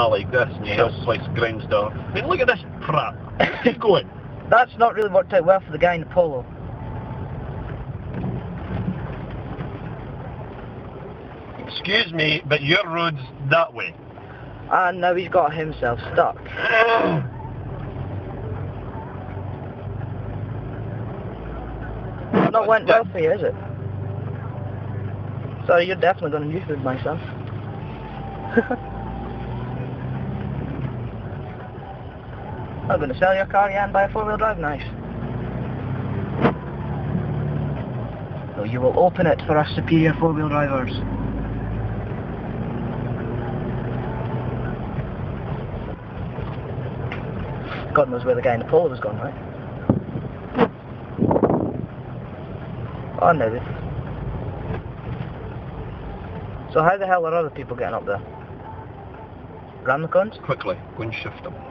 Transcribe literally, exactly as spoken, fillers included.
like this and you help place grounds down. I mean, look at this crap. Keep going. That's not really worked out well for the guy in the polo. Excuse me, but your road's that way. And now he's got himself stuck. Not went well for you, is it? Sorry, you're definitely going to new food, my son. I'm going to sell your car, yeah, and buy a four-wheel drive, nice. So you will open it for us superior four-wheel drivers. God knows where the guy in the polo was gone, right? Oh, no. So how the hell are other people getting up there? Ram the cones? Quickly, go and shift them.